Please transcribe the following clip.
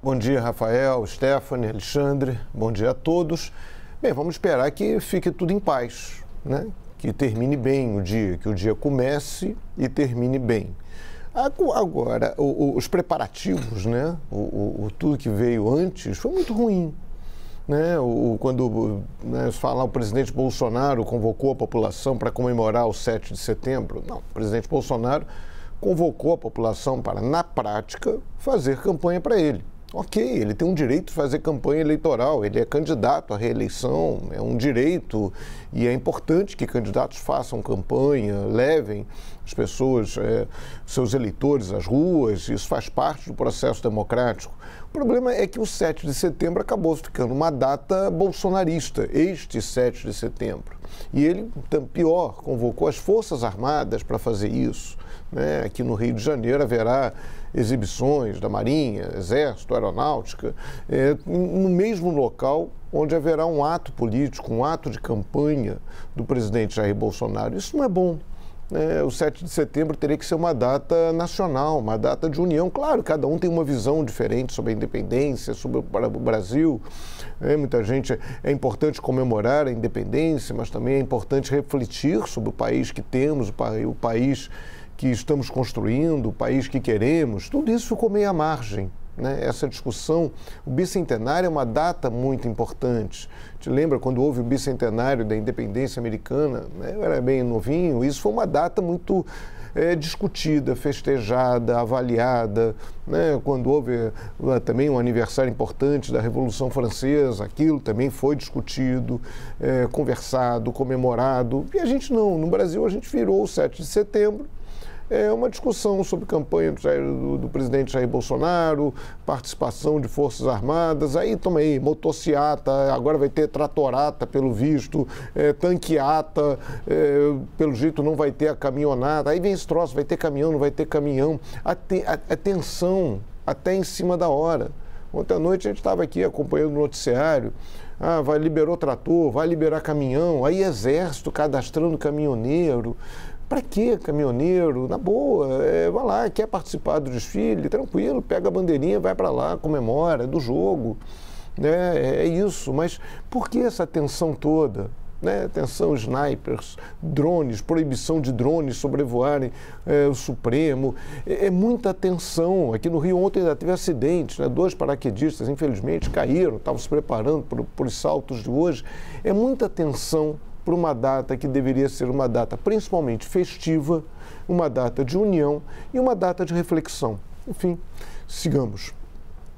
Bom dia, Rafael, Stephanie, Alexandre, bom dia a todos. Bem, vamos esperar que fique tudo em paz, né? Que termine bem o dia, que o dia comece e termine bem. Agora, os preparativos, né? Tudo que veio antes foi muito ruim. Né? Quando se fala, o presidente Bolsonaro convocou a população para comemorar o 7 de setembro. Não, o presidente Bolsonaro convocou a população para, na prática, fazer campanha para ele. Ok, ele tem um direito de fazer campanha eleitoral, ele é candidato à reeleição, é um direito e é importante que candidatos façam campanha, levem as pessoas, seus eleitores às ruas, isso faz parte do processo democrático. O problema é que o 7 de setembro acabou ficando uma data bolsonarista, este 7 de setembro. E ele, pior, convocou as Forças Armadas para fazer isso. Né? Aqui no Rio de Janeiro haverá exibições da Marinha, Exército, Aeronáutica, no mesmo local onde haverá um ato político, um ato de campanha do presidente Jair Bolsonaro. Isso não é bom. O 7 de setembro teria que ser uma data nacional, uma data de união. Claro, cada um tem uma visão diferente sobre a independência, sobre o Brasil. Muita gente, é importante comemorar a independência, mas também é importante refletir sobre o país que temos, o país que estamos construindo, o país que queremos. Tudo isso ficou meio à margem. Essa discussão, o bicentenário é uma data muito importante. Te lembra quando houve o bicentenário da independência americana? Eu era bem novinho, isso foi uma data muito discutida, festejada, avaliada. Quando houve também um aniversário importante da Revolução Francesa, aquilo também foi discutido, conversado, comemorado. E a gente não, no Brasil a gente virou o 7 de setembro. É uma discussão sobre campanha do presidente Jair Bolsonaro, participação de Forças Armadas, aí toma aí, motociata, agora vai ter tratorata, pelo visto, tanqueata, pelo jeito não vai ter a caminhonada, aí vem esse troço, vai ter caminhão, não vai ter caminhão, a tensão até em cima da hora. Ontem à noite a gente estava aqui acompanhando o noticiário, liberou trator, vai liberar caminhão, aí Exército cadastrando caminhoneiro. Para que caminhoneiro? Na boa, vai lá, quer participar do desfile, tranquilo, pega a bandeirinha, vai para lá, comemora, é do jogo, é isso. Mas por que essa tensão toda? Tensão, snipers, drones, proibição de drones sobrevoarem o Supremo, é muita tensão. Aqui no Rio ontem ainda teve acidentes, 2 paraquedistas infelizmente caíram, estavam se preparando para os saltos de hoje. É muita tensão para uma data que deveria ser uma data principalmente festiva, uma data de união e uma data de reflexão. Enfim, sigamos.